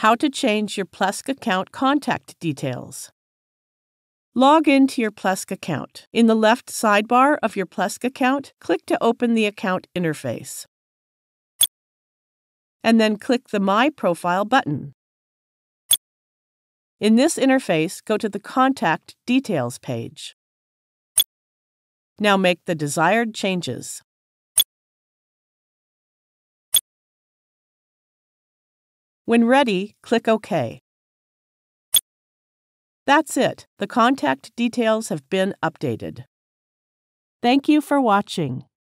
How to change your Plesk account contact details. Log into your Plesk account. In the left sidebar of your Plesk account, click to open the account interface. And then click the My Profile button. In this interface, go to the Contact Details page. Now make the desired changes. When ready, click OK. That's it. The contact details have been updated. Thank you for watching.